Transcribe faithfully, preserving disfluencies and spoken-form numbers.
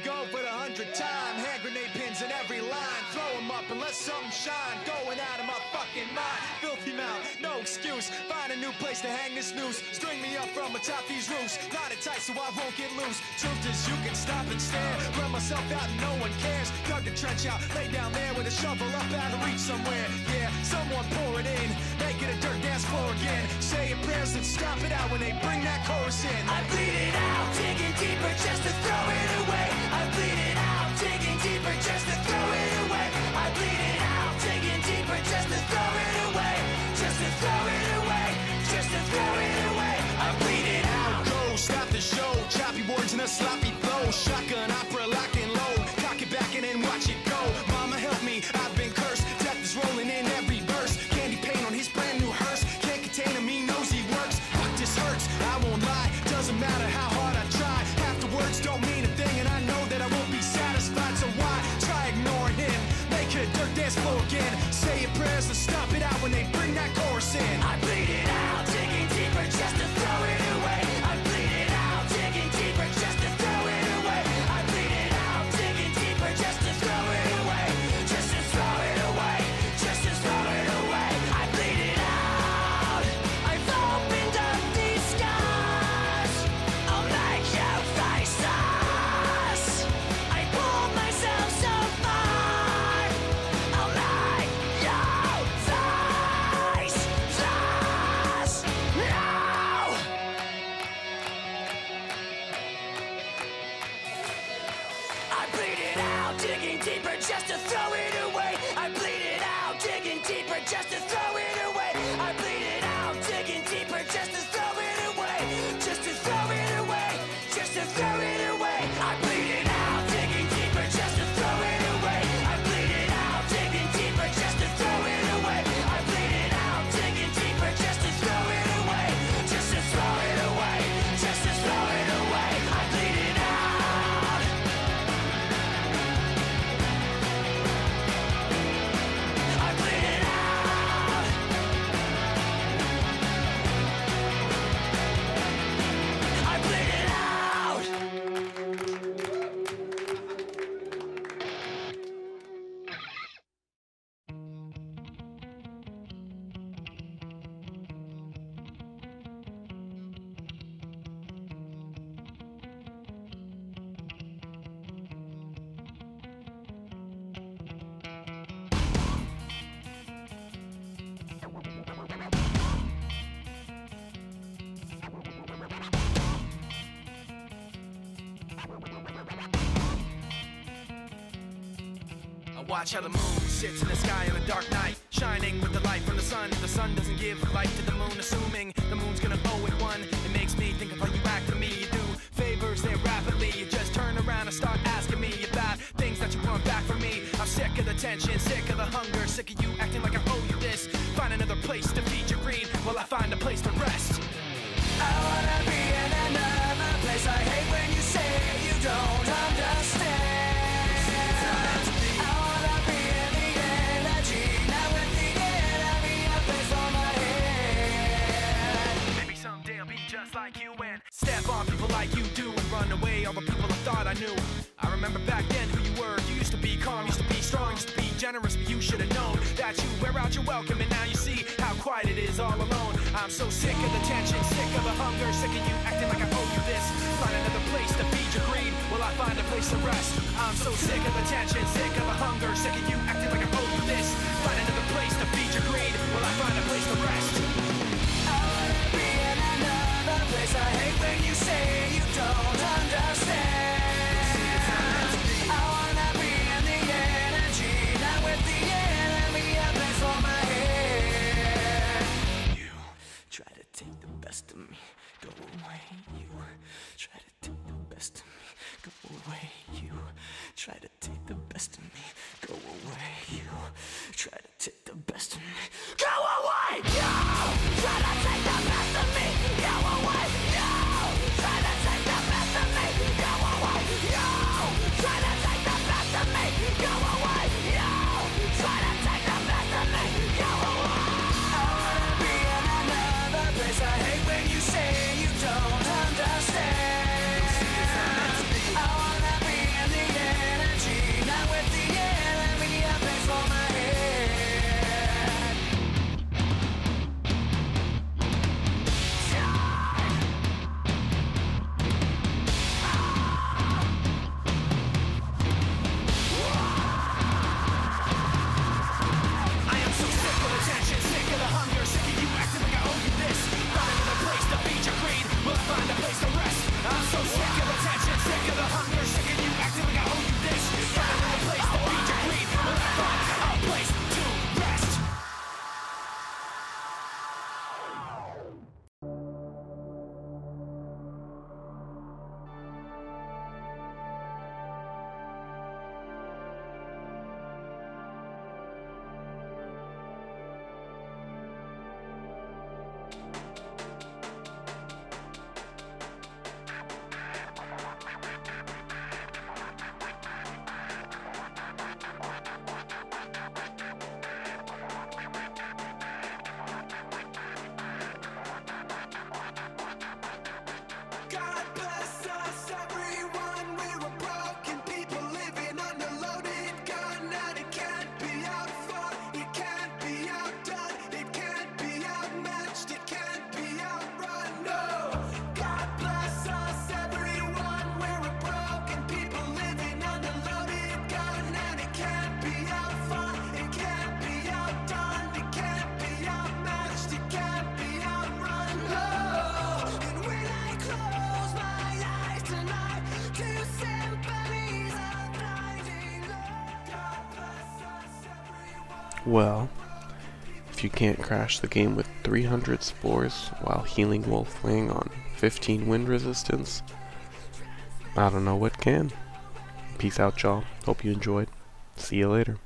go for the hundredth time. Hand grenade pins in every line. Throw them up and let something shine. Going out of my fucking mind. Filthy mouth, no excuse. Find a new place to hang this noose. String me up from atop these roofs. Knot it tight so I won't get loose. Truth is you can stop and stare. Run myself out and no one cares. Dug the trench out, lay down there with a shovel up out of reach somewhere. Yeah, someone pour it in. Make it a dirt dance floor again. Say your prayers and stop it out when they bring that chorus in. I bleed it out, digging deeper just to throw it away. I bleed it out, digging deeper just to throw it away. I bleed it out, digging deeper just to throw it away. Just to throw it away, just to throw it away. I bleed it out. Go, stop the show. Choppy words and a sloppy flow. Shotgun opera, lock and load. Cock it back and then watch it go. Mama help me, I've been cursed. Death is rolling in every verse. Candy paint on his brand new hearse. Can't contain him, he knows he works. Fuck, this hurts, I won't lie. Doesn't matter how hard I try. Half the words don't mean a thing, and I know that I won't be satisfied. So why try ignoring him? Make it a dirt dance floor again. Say your prayers and stop it out when they bring that chorus in. I bleed it out, digging deeper just to throw it away. I bleed it out, digging deeper just to throw it away. I bleed it out, digging deeper just to throw it away. Just to throw it away, just to throw it away. I bleed it out. I've opened up these scars. I'll make you face us. I pulled myself so far. I'll make you face us. No! I bleed it out, digging deeper just to throw it away. I bleed it out, digging deeper just to throw it away. I bleed it out, digging deeper just to throw it away. Just to throw it away, just to throw it away. I bleed it out, digging deeper just to throw it away. I bleed it out, digging deeper just to throw it away. I bleed it out, digging deeper just to throw it away. Just to throw it away, just to throw it away. I bleed it out. I bleed it out. I bleed it out. I watch how the moon sits in the sky on a dark night, shining with the light from the sun. The sun doesn't give light to the moon, assuming the moon's gonna owe it one. It makes me think of how you act to me. You do favors there rapidly. You just turn around and start asking me about things that you want back from me. I'm sick of the tension, sick of the hunger, sick of you acting like I owe you this. Find another place to feed your greed while I find a place to rest. I wanna be in another place. I hate when you say you don't understand. I wanna be in the energy, not with the enemy. A place for my head. Maybe someday I'll be just like you and step on people like you do and run away all the people I thought I knew. I remember back then who you were. You used to be calm, used to be strong, used to be generous, but you should have known that you wear out your welcome, and now you see how quiet it is all alone. I'm so sick of the tension, sick of the hunger, sick of you acting like I owe you this. Find another place to feed your greed while I find a place to rest. I'm so sick of the tension, sick of the hunger, sick of you acting like I owe you this. Find another place to feed your greed while I find a place to rest. I wanna be in another place. I hate when you say you don't understand. I wanna be in the energy, not with the enemy. A place for my head. You try to take the best of me, go away. You try to take the best of me, go away. You try to take the best of me, go away. You try to take the best of me, go away. You try to take the best of me, go away. You try to take the best of me, go away. You try to take the best of me, go away. You try to take the best of me, go away. I wanna be in another place. I hate when you say you don't understand. I wanna be in the Well, if you can't crash the game with three hundred spores while healing Wolfwing on fifteen wind resistance, I don't know what can. Peace out, y'all. Hope you enjoyed. See you later.